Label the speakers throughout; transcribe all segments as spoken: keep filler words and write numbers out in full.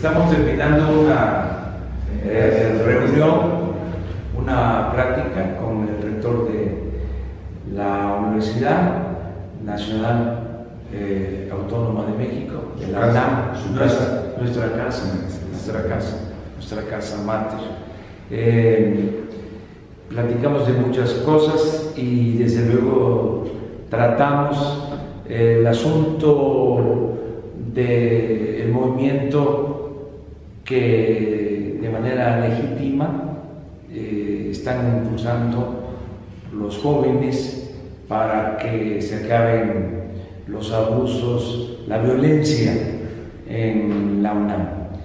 Speaker 1: Estamos terminando una eh, reunión, una plática con el rector de la Universidad Nacional eh, Autónoma de México, de la UNAM,
Speaker 2: su
Speaker 1: nuestra, nuestra casa, nuestra casa, nuestra casa máter. Eh, platicamos de muchas cosas y desde luego tratamos eh, el asunto del movimiento que de manera legítima eh, están impulsando los jóvenes para que se acaben los abusos, la violencia en la UNAM.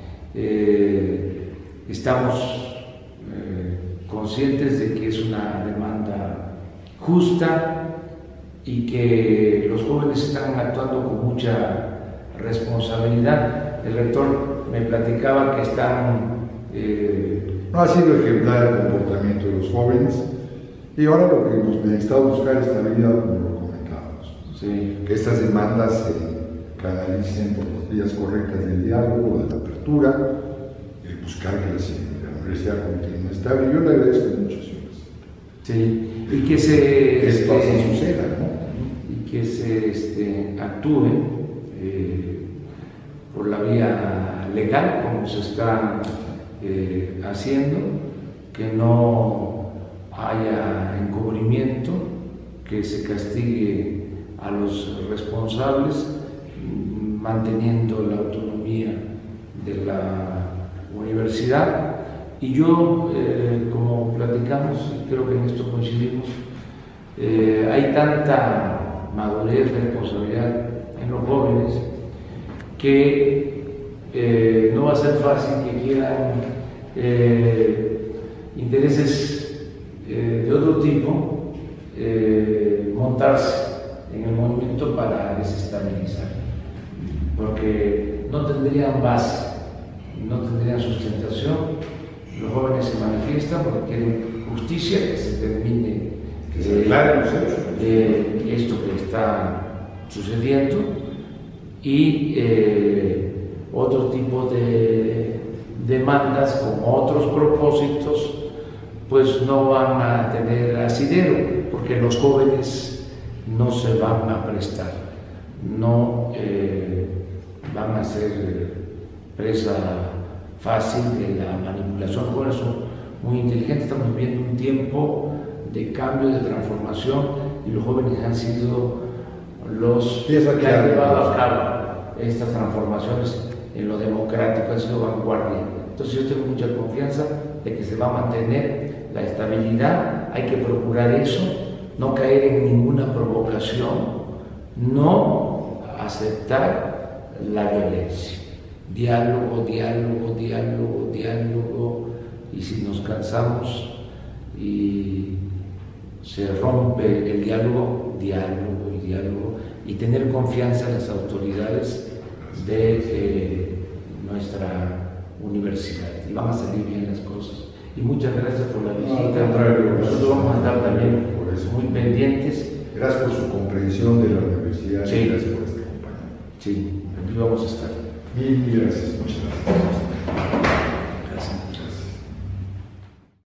Speaker 1: Eh, estamos eh, conscientes de que es una demanda justa y que los jóvenes están actuando con mucha responsabilidad. El rector me platicaba que están... Eh,
Speaker 2: no ha sido ejemplar el comportamiento de los jóvenes y ahora lo que hemos necesitado buscar es estabilidad, como lo comentábamos.
Speaker 1: Sí.
Speaker 2: Que estas demandas se canalicen por las vías correctas del diálogo, de la apertura, y buscar que la, la universidad continúe estable. Yo le agradezco mucho, señor presidente.
Speaker 1: Sí, y que se...
Speaker 2: Que esto
Speaker 1: este,
Speaker 2: suceda, ¿no?
Speaker 1: Y que se este, actúe eh, por la vía legal, como se está eh, haciendo, que no haya encubrimiento, que se castigue a los responsables, manteniendo la autonomía de la universidad. Y yo, eh, como platicamos, y creo que en esto coincidimos, eh, hay tanta madurez, responsabilidad en los jóvenes que eh, no va a ser fácil que quieran eh, intereses eh, de otro tipo eh, montarse en el movimiento para desestabilizar, porque no tendrían base, no tendrían sustentación. Los jóvenes se manifiestan porque quieren justicia, que se termine
Speaker 2: que se aclaren los hechos
Speaker 1: de esto que está sucediendo, y eh, otro tipo de demandas con otros propósitos pues no van a tener asidero, porque los jóvenes no se van a prestar, no eh, van a ser presa fácil de la manipulación. Los jóvenes son muy inteligentes, estamos viviendo un tiempo de cambio, de transformación, y los jóvenes han sido los que han llevado a cabo estas transformaciones en lo democrático, han sido vanguardia. Entonces yo tengo mucha confianza de que se va a mantener la estabilidad. Hay que procurar eso, no caer en ninguna provocación, no aceptar la violencia. Diálogo, diálogo, diálogo, diálogo, y si nos cansamos y se rompe el diálogo, diálogo y diálogo, y tener confianza en las autoridades de eh, nuestra universidad, y van a salir bien las cosas. Y muchas gracias por la visita.
Speaker 2: No,
Speaker 1: nosotros vamos a estar también por eso muy pendientes.
Speaker 2: Gracias por su comprensión de la universidad,
Speaker 1: sí.
Speaker 2: Y gracias por este acompañamiento.
Speaker 1: Sí, aquí vamos a estar.
Speaker 2: Mil gracias, muchas gracias.